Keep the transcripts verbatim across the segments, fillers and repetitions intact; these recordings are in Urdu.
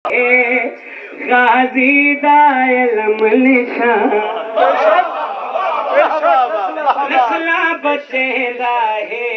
غازی دا علم نشان نسلہ بچے دا ہے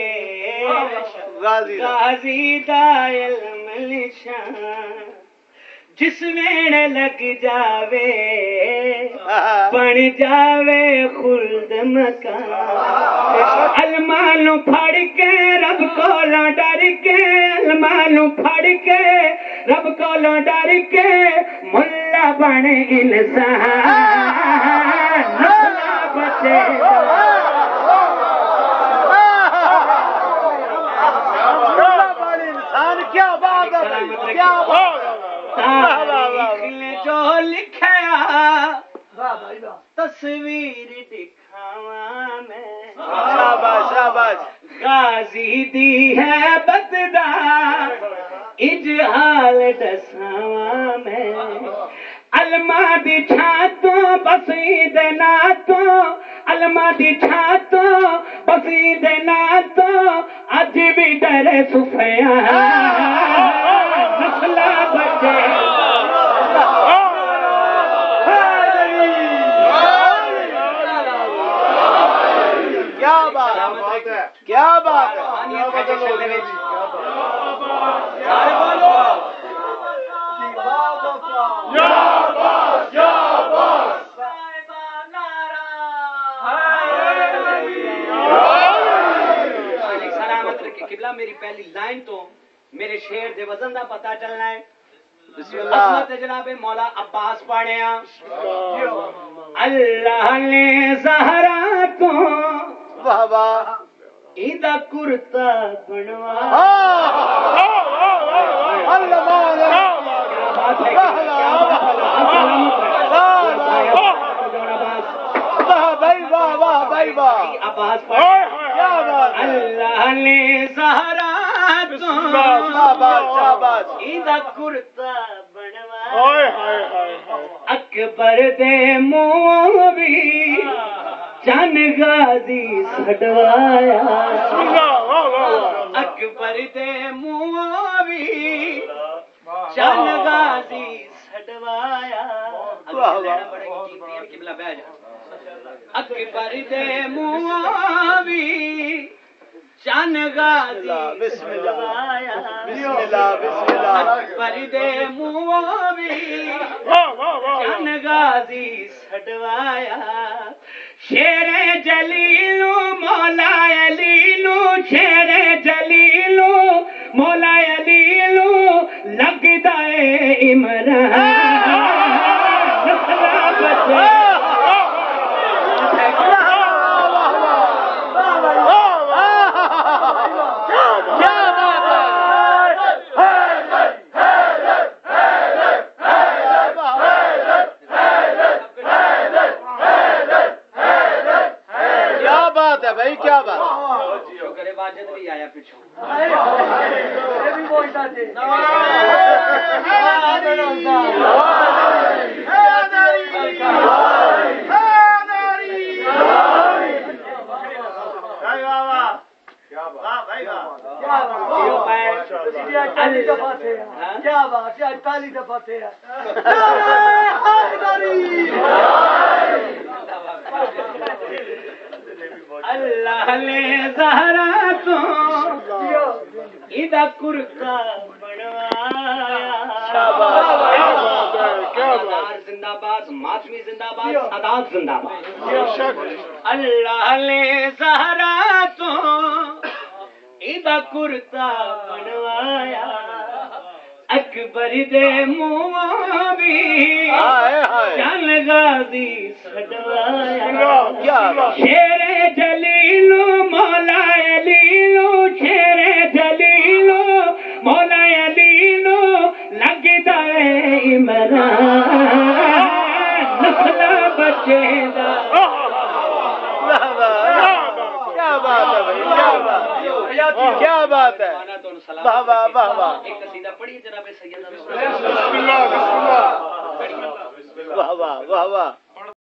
غازی دا علم نشان جس ویڑے لگ جاوے بن جاوے خلد مکان علمانو پھڑ کے رب کولوں ڈر کے علمانو پھڑ کے رب کولوں ڈر کے ملا بن انسان نسلہ بچے کیا بات ہے کیا بات تاریخ نے جو لکھیا تصویر دکھاواں میں شاباش شاباش غازی دی ہے بددا اجحال دساواں میں علما دی چھاتوں بسید ناتوں علما دی چھاتوں بسید ناتوں اج بھی ڈرے سفیان نسلہ بچے کیا بات ہے کیا بات ہے قبلہ میری پہلی لائن تو میرے شعر دے وزن دا پتہ چلنا ہے بسم اللہ عظمت جناب مولا عباس پڑھے ہیں اللہ نے زہرا تو واہ واہ ایدہ کرتا بنوایا اللہ مولا کیا بات ہے کیا بات ہے واہ واہ بھائی واہ عباس پڑھے کیا بات ہے اللہ نے زہرا تو شاباش شاباش ایدہ کرتا بنوایا اکبر دے منہ بھی چن غازی سڑوایا اکبر دے منہ بھی چن غازی سڑوایا اکبر دے منہ بھی چن غازی بسم اللہ سڑوایا بسم اللہ بسم اللہ اکبر دے منہ بھی چن غازی سڑوایا شیر جلیلو مولا علیلو شیر جلیلو مولا علیلو لگدا اے عمران نسلہ بچے بھائی کیا بات شکر واجد بھی آیا پیچھوں کیا بات ہے پہلی دفعہ تھے اللہ نے زہرا تو ایدہ کرتا بنوایا زندہ باد ماتمی زندہ باد سادات زندہ باد اللہ نے زہرا تو ایدہ کرتا بنوایا اکبر دے منہ بھی چن غازی سڑوایا شیر جلیلو مولا علیلو شیر جلیلو مولا علیلو لگدا اے عمران نسلہ بچے دا کیا بات ہے بھائی کیا بات کیا بات ہے واہ واہ واہ واہ ایک قصیدہ پڑھیے جناب سیدنا بسم اللہ بسم اللہ واہ واہ واہ واہ